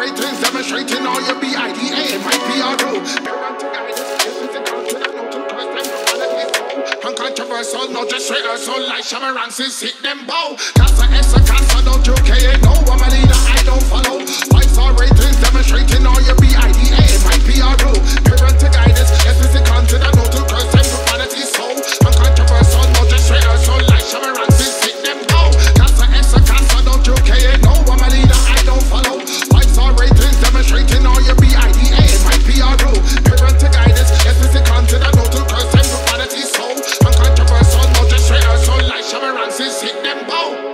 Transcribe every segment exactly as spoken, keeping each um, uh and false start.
ratings demonstrating all your B I D A and my P R O. Parental guidance, this is the culture that no two curse them profanity so uncontroversial, no just straight or so like Shamarances hit them bow. Casa S a casa, don't you care? No, I'm a leader, I don't follow. Five star ratings demonstrating all your B I D A and my P R O. Parental guidance, this is the culture that no two curse them profanity so uncontroversial, no just straight or so like Shamarances hit them bow. Casa S a casa, don't you care? No, I'm a leader, I don't follow. Five star ratings demonstrating all your B I D A and my P R O. Parental guidance, this is the culture that no two curse them profanity so uncontroversial, no just straight or so like Shamarances hit them bow.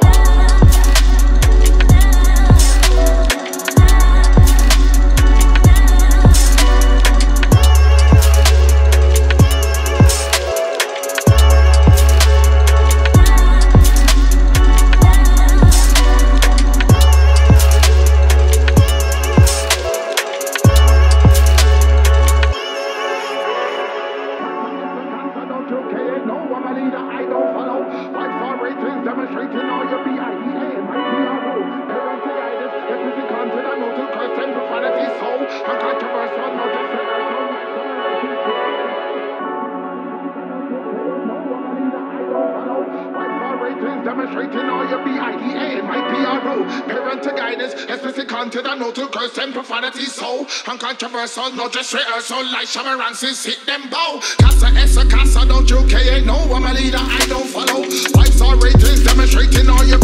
Demonstrating all your B I D A and my P R O. Parental guidance, explicit content and no to curse and profanity so uncontroversial, no just straight or so like Shamarances hit them bow. Casa S a casa, don't you care? No, I'm a leader, I don't follow. Five star ratings demonstrating all your